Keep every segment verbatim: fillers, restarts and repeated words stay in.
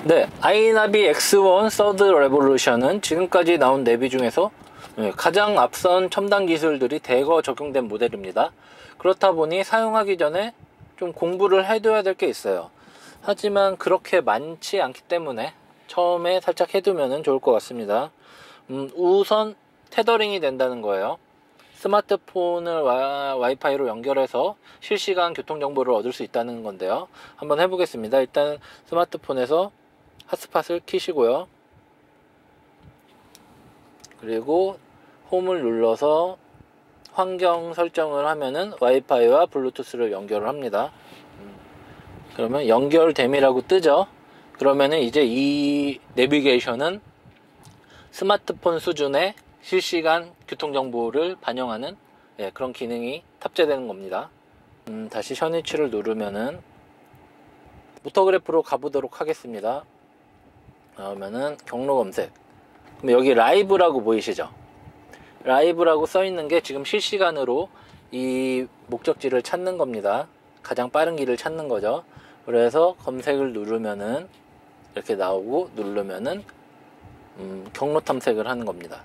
네, 아이나비 엑스원 서드 레볼루션은 지금까지 나온 내비 중에서 가장 앞선 첨단 기술들이 대거 적용된 모델입니다. 그렇다 보니 사용하기 전에 좀 공부를 해둬야 될 게 있어요. 하지만 그렇게 많지 않기 때문에 처음에 살짝 해두면 좋을 것 같습니다. 음, 우선 테더링이 된다는 거예요. 스마트폰을 와, 와이파이로 연결해서 실시간 교통정보를 얻을 수 있다는 건데요. 한번 해보겠습니다. 일단 스마트폰에서 핫스팟을 켜시고요. 그리고 홈을 눌러서 환경 설정을 하면은 와이파이와 블루투스를 연결을 합니다. 그러면 연결됨이라고 뜨죠. 그러면은 이제 이 내비게이션은 스마트폰 수준의 실시간 교통정보를 반영하는 예, 그런 기능이 탑재되는 겁니다. 음, 다시 션위치를 누르면은 모터그래프로 가보도록 하겠습니다. 그러면은 경로 검색. 그럼 여기 라이브라고 보이시죠? 라이브라고 써있는 게 지금 실시간으로 이 목적지를 찾는 겁니다. 가장 빠른 길을 찾는 거죠. 그래서 검색을 누르면은 이렇게 나오고 누르면은 음, 경로 탐색을 하는 겁니다.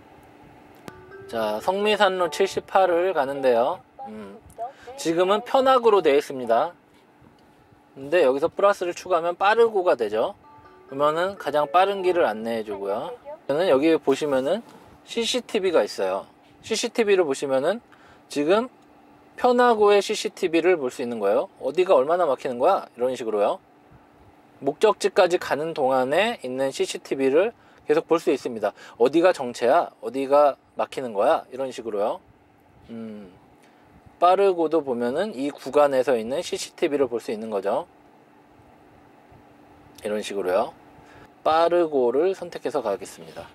자, 성미산로 칠십팔을 가는데요. 음, 지금은 편악으로 되어 있습니다. 근데 여기서 플러스를 추가하면 빠르고가 되죠. 그러면은 가장 빠른 길을 안내해 주고요. 저는 여기 보시면은 씨씨티비가 있어요. 씨씨티비를 보시면은 지금 편하고의 씨씨티비를 볼 수 있는 거예요. 어디가 얼마나 막히는 거야? 이런 식으로요. 목적지까지 가는 동안에 있는 씨씨티비를 계속 볼 수 있습니다. 어디가 정체야? 어디가 막히는 거야? 이런 식으로요. 음, 빠르고도 보면은 이 구간에서 있는 씨씨티비를 볼 수 있는 거죠. 이런 식으로요. 빠르고를 선택해서 가겠습니다.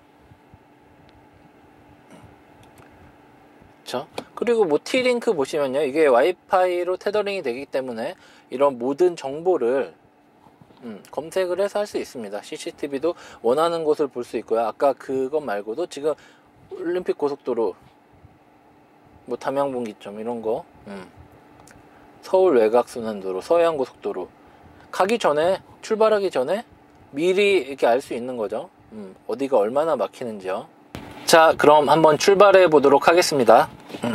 그쵸? 그리고 뭐 T링크 보시면요, 이게 와이파이로 테더링이 되기 때문에 이런 모든 정보를 음, 검색을 해서 할 수 있습니다. 씨씨티비도 원하는 곳을 볼 수 있고요. 아까 그것 말고도 지금 올림픽 고속도로, 뭐 담양분기점 이런 거, 음, 서울 외곽순환도로, 서해안고속도로 가기 전에, 출발하기 전에 미리 이렇게 알 수 있는 거죠. 음, 어디가 얼마나 막히는지요. 자, 그럼 한번 출발해 보도록 하겠습니다. 음.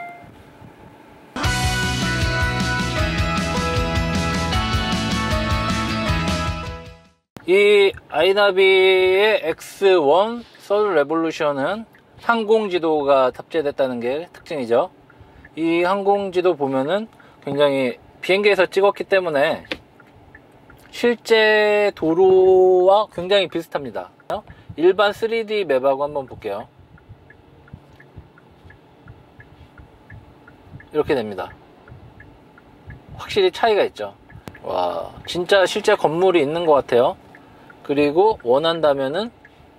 이 아이나비의 엑스원 서드 레볼루션은 항공지도가 탑재됐다는 게 특징이죠. 이 항공지도 보면은 굉장히 비행기에서 찍었기 때문에 실제 도로와 굉장히 비슷합니다. 일반 쓰리디 맵하고 한번 볼게요. 이렇게 됩니다. 확실히 차이가 있죠. 와, 진짜 실제 건물이 있는 것 같아요. 그리고 원한다면은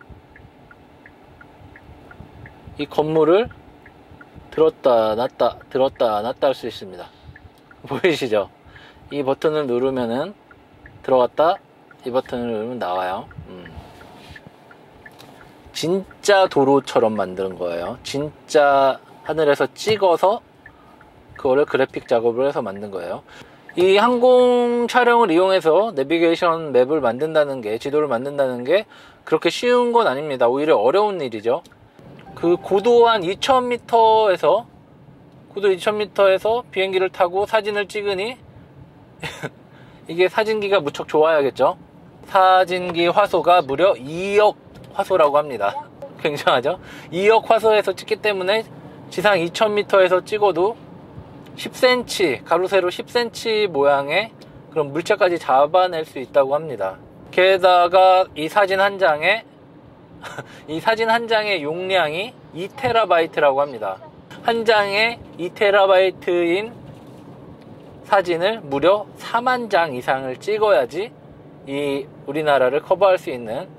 이 건물을 들었다 놨다 들었다 놨다 할 수 있습니다. 보이시죠? 이 버튼을 누르면은 들어갔다, 이 버튼을 누르면 나와요. 음. 진짜 도로처럼 만드는 거예요. 진짜 하늘에서 찍어서 그거를 그래픽 작업을 해서 만든 거예요. 이 항공 촬영을 이용해서 내비게이션 맵을 만든다는 게, 지도를 만든다는 게 그렇게 쉬운 건 아닙니다. 오히려 어려운 일이죠. 그 고도 한 이천 미터에서 고도 이천 미터에서 비행기를 타고 사진을 찍으니 이게 사진기가 무척 좋아야겠죠. 사진기 화소가 무려 이억 화소라고 합니다. 굉장하죠. 이억 화소에서 찍기 때문에 지상 이천 미터에서 찍어도 십 센티미터, 가로 세로 십 센티미터 모양의 그런 물체까지 잡아낼 수 있다고 합니다. 게다가 이 사진 한 장에 이 사진 한 장의 용량이 이 테라바이트라고 합니다. 한 장에 이 테라바이트인 사진을 무려 사만 장 이상을 찍어야지 이 우리나라를 커버할 수 있는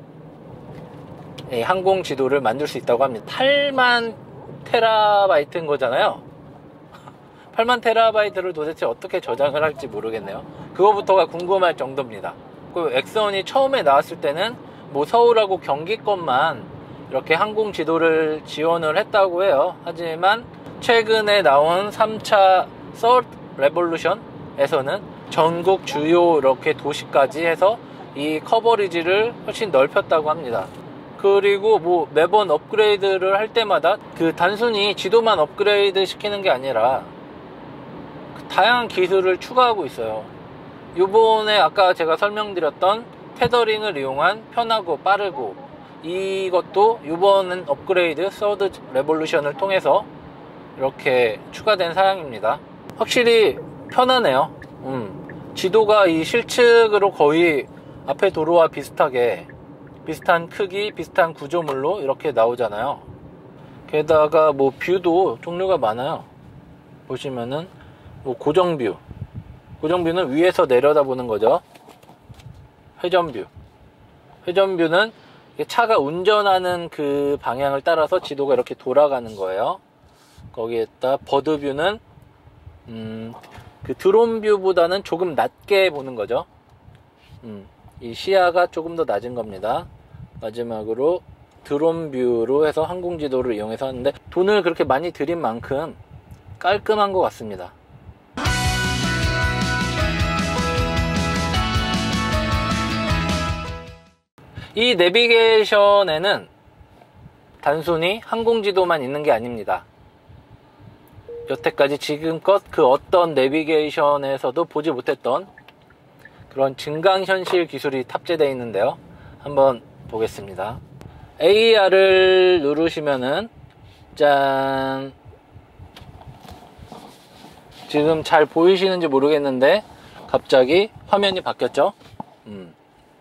이 항공 지도를 만들 수 있다고 합니다. 팔만 테라바이트인 거잖아요. 팔만 테라바이트를 도대체 어떻게 저장을 할지 모르겠네요. 그거부터가 궁금할 정도입니다. 그 엑스원이 처음에 나왔을 때는 뭐 서울하고 경기권만 이렇게 항공 지도를 지원을 했다고 해요. 하지만 최근에 나온 삼 차 서드 레볼루션에서는 전국 주요 이렇게 도시까지 해서 이 커버리지를 훨씬 넓혔다고 합니다. 그리고 뭐 매번 업그레이드를 할 때마다 그 단순히 지도만 업그레이드 시키는 게 아니라 다양한 기술을 추가하고 있어요. 요번에 아까 제가 설명드렸던 테더링을 이용한 편하고 빠르고, 이것도 요번 업그레이드 서드 레볼루션을 통해서 이렇게 추가된 사양입니다. 확실히 편하네요. 음, 지도가 이 실측으로 거의 앞에 도로와 비슷하게 비슷한 크기, 비슷한 구조물로 이렇게 나오잖아요. 게다가 뭐 뷰도 종류가 많아요. 보시면은 뭐 고정뷰, 고정뷰는 위에서 내려다보는 거죠. 회전뷰, 회전뷰는 차가 운전하는 그 방향을 따라서 지도가 이렇게 돌아가는 거예요. 거기에다 버드뷰는 음, 그 드론뷰보다는 조금 낮게 보는 거죠. 음, 이 시야가 조금 더 낮은 겁니다. 마지막으로 드론뷰로 해서 항공지도를 이용해서 하는데, 돈을 그렇게 많이 들인 만큼 깔끔한 것 같습니다. 이 내비게이션에는 단순히 항공지도만 있는 게 아닙니다. 여태까지 지금껏 그 어떤 내비게이션에서도 보지 못했던 그런 증강현실 기술이 탑재되어 있는데요. 한번 보겠습니다. 에이알을 누르시면은 짠, 지금 잘 보이시는지 모르겠는데 갑자기 화면이 바뀌었죠. 음.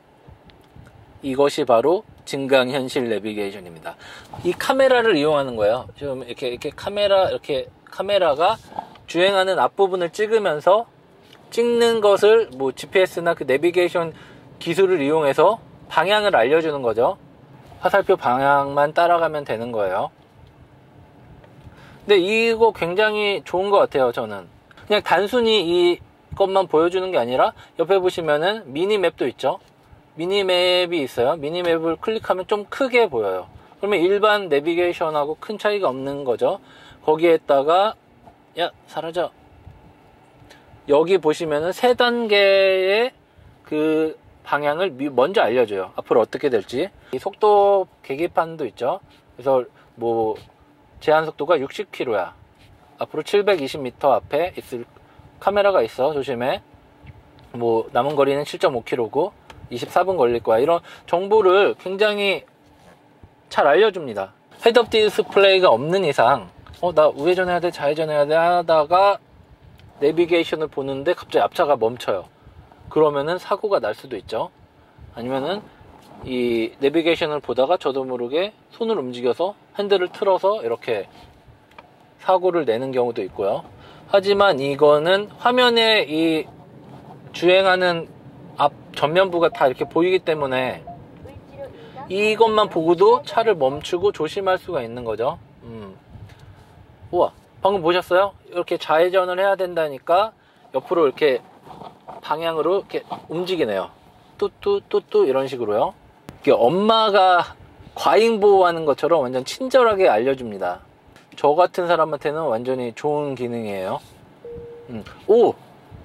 이것이 바로 증강현실 내비게이션입니다. 이 카메라를 이용하는 거예요. 지금 이렇게 이렇게 카메라 이렇게 카메라가 주행하는 앞부분을 찍으면서 찍는 것을 뭐 지피에스나 그 내비게이션 기술을 이용해서 방향을 알려주는 거죠. 화살표 방향만 따라가면 되는 거예요. 근데 이거 굉장히 좋은 것 같아요. 저는 그냥 단순히 이것만 보여주는 게 아니라 옆에 보시면은 미니맵도 있죠. 미니맵이 있어요. 미니맵을 클릭하면 좀 크게 보여요. 그러면 일반 내비게이션하고 큰 차이가 없는 거죠. 거기에다가 야 사라져, 여기 보시면은 세 단계의 그 방향을 먼저 알려줘요. 앞으로 어떻게 될지. 이 속도 계기판도 있죠. 그래서 뭐 제한 속도가 육십 킬로미터야 앞으로 칠백이십 미터 앞에 있을 카메라가 있어, 조심해. 뭐 남은 거리는 칠 점 오 킬로미터고 이십사 분 걸릴 거야. 이런 정보를 굉장히 잘 알려줍니다. 헤드업 디스플레이가 없는 이상 어, 나 우회전해야 돼, 좌회전해야 돼 하다가 내비게이션을 보는데 갑자기 앞차가 멈춰요. 그러면은 사고가 날 수도 있죠. 아니면은 이 내비게이션을 보다가 저도 모르게 손을 움직여서 핸들을 틀어서 이렇게 사고를 내는 경우도 있고요. 하지만 이거는 화면에 이 주행하는 앞 전면부가 다 이렇게 보이기 때문에 이것만 보고도 차를 멈추고 조심할 수가 있는 거죠. 음. 우와, 방금 보셨어요? 이렇게 좌회전을 해야 된다니까 옆으로 이렇게 방향으로 이렇게 움직이네요. 뚜뚜뚜뚜 이런 식으로요. 이게 엄마가 과잉 보호하는 것처럼 완전 친절하게 알려줍니다. 저 같은 사람한테는 완전히 좋은 기능이에요. 음. 오!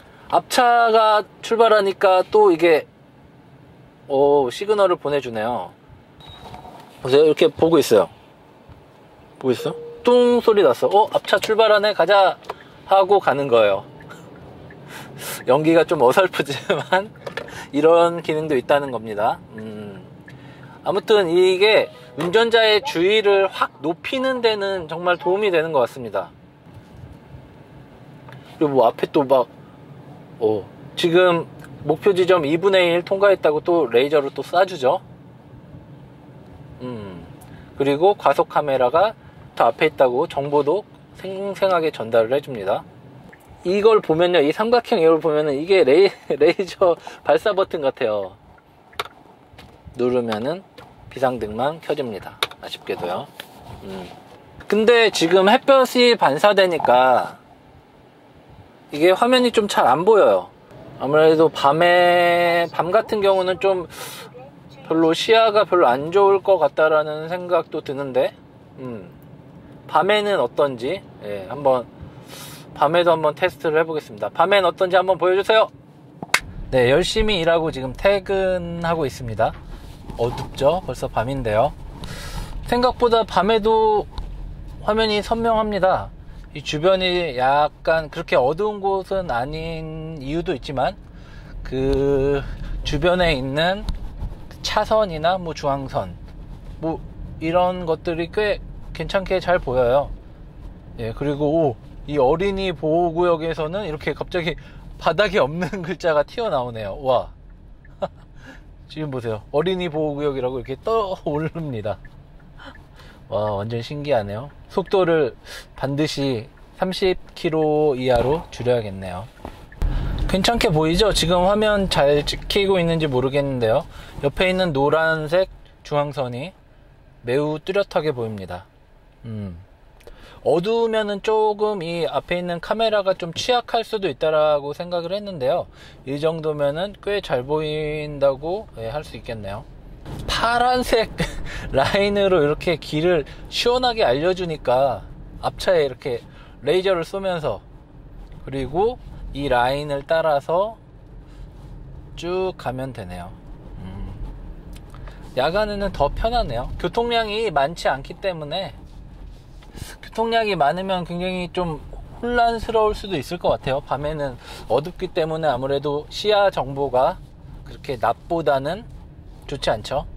앞차가 출발하니까 또 이게 오, 시그널을 보내주네요. 보세요. 이렇게 보고 있어요. 보고 있어? 뚱 소리 났어. 어? 앞차 출발하네, 가자 하고 가는 거예요. 연기가 좀 어설프지만 이런 기능도 있다는 겁니다. 음. 아무튼 이게 운전자의 주의를 확 높이는 데는 정말 도움이 되는 것 같습니다. 그리고 뭐 앞에 또 막 오, 지금 목표 지점 이분의 일 통과했다고 또 레이저를 또 쏴주죠. 음. 그리고 과속 카메라가 더 앞에 있다고 정보도 생생하게 전달을 해줍니다. 이걸 보면요, 이 삼각형 이걸 보면은 이게 레이, 레이저 발사 버튼 같아요. 누르면은 비상등만 켜집니다. 아쉽게도요. 음. 근데 지금 햇볕이 반사되니까 이게 화면이 좀 잘 안 보여요. 아무래도 밤에, 밤 같은 경우는 좀 별로 시야가 별로 안 좋을 것 같다라는 생각도 드는데, 음, 밤에는 어떤지, 예, 한번, 밤에도 한번 테스트를 해보겠습니다. 밤엔 어떤지 한번 보여주세요. 네, 열심히 일하고 지금 퇴근하고 있습니다. 어둡죠? 벌써 밤인데요. 생각보다 밤에도 화면이 선명합니다. 이 주변이 약간 그렇게 어두운 곳은 아닌 이유도 있지만 그 주변에 있는 차선이나 뭐 중앙선 뭐 이런 것들이 꽤 괜찮게 잘 보여요. 예, 그리고 오, 이 어린이 보호구역에서는 이렇게 갑자기 바닥에 없는 글자가 튀어나오네요. 와. 지금 보세요. 어린이 보호구역이라고 이렇게 떠오릅니다. 와, 완전 신기하네요. 속도를 반드시 삼십 킬로미터 이하로 줄여야겠네요. 괜찮게 보이죠? 지금 화면 잘 찍히고 있는지 모르겠는데요. 옆에 있는 노란색 중앙선이 매우 뚜렷하게 보입니다. 음. 어두우면은 조금 이 앞에 있는 카메라가 좀 취약할 수도 있다라고 생각을 했는데요. 이 정도면은 꽤 잘 보인다고 할 수 있겠네요. 파란색 라인으로 이렇게 길을 시원하게 알려주니까 앞차에 이렇게 레이저를 쏘면서 그리고 이 라인을 따라서 쭉 가면 되네요. 음. 야간에는 더 편하네요. 교통량이 많지 않기 때문에 교통량이 많으면 굉장히 좀 혼란스러울 수도 있을 것 같아요. 밤에는 어둡기 때문에 아무래도 시야 정보가 그렇게 낮보다는 좋지 않죠.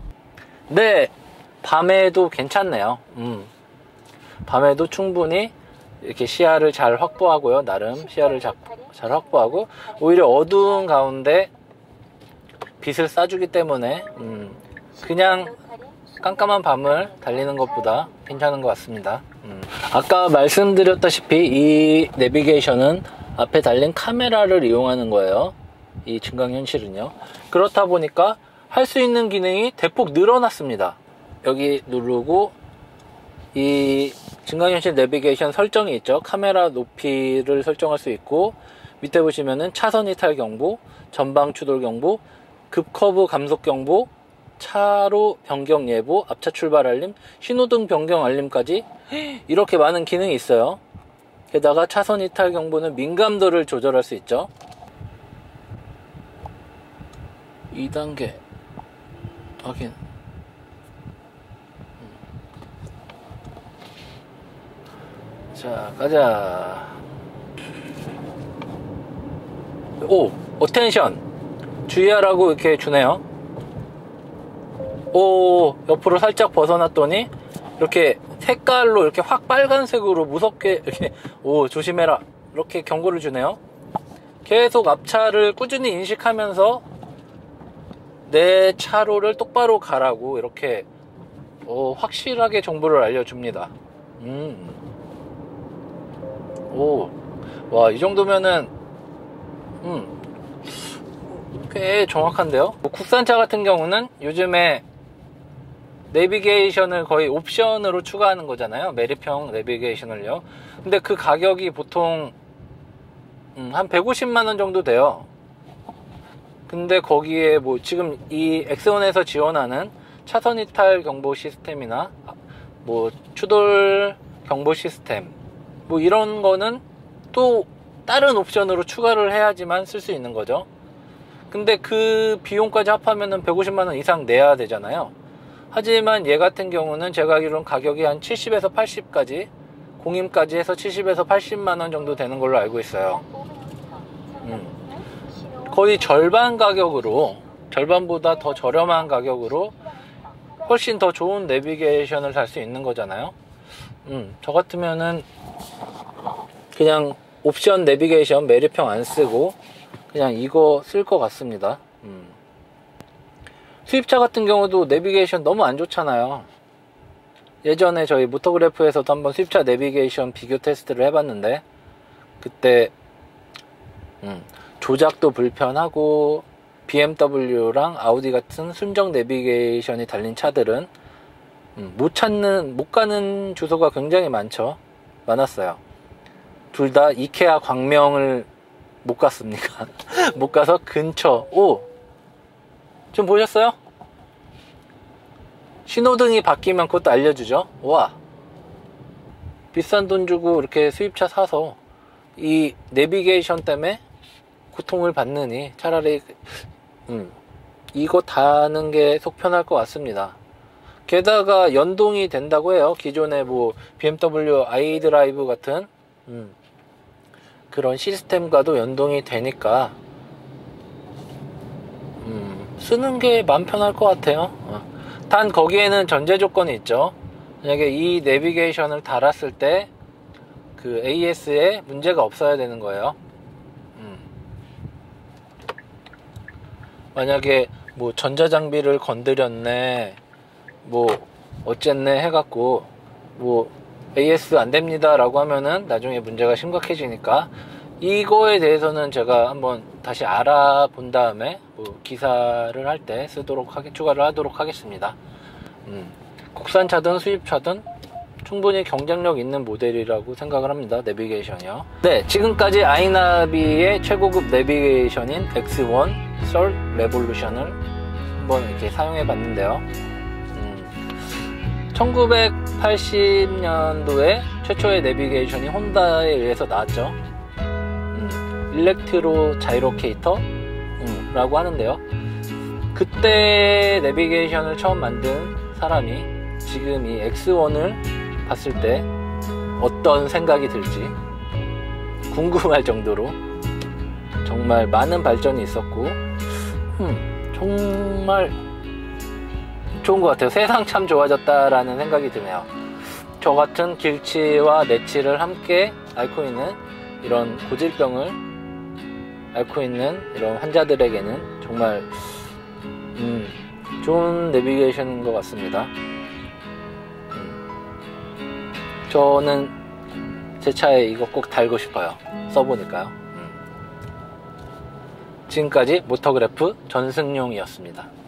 네, 밤에도 괜찮네요. 음. 밤에도 충분히 이렇게 시야를 잘 확보하고요. 나름 시야를 잘, 잘 확보하고 오히려 어두운 가운데 빛을 쏴주기 때문에 음, 그냥 깜깜한 밤을 달리는 것보다 괜찮은 것 같습니다. 음. 아까 말씀드렸다시피 이 내비게이션은 앞에 달린 카메라를 이용하는 거예요. 이 증강현실은요. 그렇다 보니까 할 수 있는 기능이 대폭 늘어났습니다. 여기 누르고 이 증강현실 내비게이션 설정이 있죠. 카메라 높이를 설정할 수 있고 밑에 보시면은 차선 이탈 경보, 전방 추돌 경보, 급커브 감속 경보, 차로 변경 예보, 앞차 출발 알림, 신호등 변경 알림까지 이렇게 많은 기능이 있어요. 게다가 차선 이탈 경보는 민감도를 조절할 수 있죠. 이 단계 확인. 자, 가자. 오, 어텐션 주의하라고 이렇게 주네요. 오, 옆으로 살짝 벗어났더니 이렇게 색깔로 이렇게 확 빨간색으로 무섭게 이렇게 오, 조심해라 이렇게 경고를 주네요. 계속 앞차를 꾸준히 인식하면서 내 차로를 똑바로 가라고 이렇게 오, 확실하게 정보를 알려줍니다. 음. 오, 와, 이 정도면은 음, 꽤 정확한데요. 국산차 같은 경우는 요즘에 내비게이션을 거의 옵션으로 추가하는 거잖아요. 메리평 내비게이션을요. 근데 그 가격이 보통 음, 한 백오십만 원 정도 돼요. 근데 거기에 뭐 지금 이 엑스원에서 지원하는 차선 이탈 경보 시스템이나 뭐 추돌 경보 시스템 뭐 이런 거는 또 다른 옵션으로 추가를 해야지만 쓸 수 있는 거죠. 근데 그 비용까지 합하면은 백오십만 원 이상 내야 되잖아요. 하지만 얘 같은 경우는 제가 알기로는 가격이 한 칠십에서 팔십까지 공임까지 해서 칠십에서 팔십만 원 정도 되는 걸로 알고 있어요. 음. 거의 절반 가격으로, 절반보다 더 저렴한 가격으로 훨씬 더 좋은 내비게이션을 살 수 있는 거잖아요. 음, 저 같으면은 그냥 옵션 내비게이션 메리평 안 쓰고 그냥 이거 쓸 것 같습니다. 음. 수입차 같은 경우도 내비게이션 너무 안 좋잖아요. 예전에 저희 모토그래프에서도 한번 수입차 내비게이션 비교 테스트를 해봤는데 그때 음, 조작도 불편하고 비엠더블유랑 아우디 같은 순정 내비게이션이 달린 차들은 음, 못 찾는, 못 가는 주소가 굉장히 많죠. 많았어요. 둘 다 이케아 광명을 못 갔습니까? 못 가서 근처. 오! 좀 보셨어요? 신호등이 바뀌면 그것도 알려주죠. 와, 비싼 돈 주고 이렇게 수입차 사서 이 내비게이션 때문에 고통을 받느니 차라리 음, 이거 다는 게 속 편할 것 같습니다. 게다가 연동이 된다고 해요. 기존의 뭐 비엠더블유 아이드라이브 같은 음, 그런 시스템과도 연동이 되니까 음, 쓰는 게 마음 편할 것 같아요. 어. 단 거기에는 전제 조건이 있죠. 만약에 이 내비게이션을 달았을 때 그 에이에스에 문제가 없어야 되는 거예요. 음. 만약에 뭐 전자장비를 건드렸네, 뭐 어쨌네 해갖고 뭐 에이에스 안 됩니다 라고 하면은 나중에 문제가 심각해지니까 이거에 대해서는 제가 한번 다시 알아본 다음에 뭐 기사를 할 때 쓰도록 하게 추가를 하도록 하겠습니다. 음. 국산차든 수입차든 충분히 경쟁력 있는 모델이라고 생각을 합니다. 내비게이션이요. 네, 지금까지 아이나비의 최고급 내비게이션인 엑스 원 솔 레볼루션을 한번 이렇게 사용해 봤는데요. 음, 천구백팔십 년도에 최초의 내비게이션이 혼다에 의해서 나왔죠. 음, 일렉트로 자이로케이터 음, 라고 하는데요. 그때 내비게이션을 처음 만든 사람이 지금 이 엑스 원을 봤을 때 어떤 생각이 들지 궁금할 정도로 정말 많은 발전이 있었고 음, 정말 좋은 것 같아요. 세상 참 좋아졌다라는 생각이 드네요. 저 같은 길치와 내치를 함께 앓고 있는 이런 고질병을 앓고 있는 이런 환자들에게는 정말 음, 좋은 내비게이션인 것 같습니다. 저는 제 차에 이거 꼭 달고 싶어요. 써보니까요. 음. 지금까지 모터그래프 전승용이었습니다.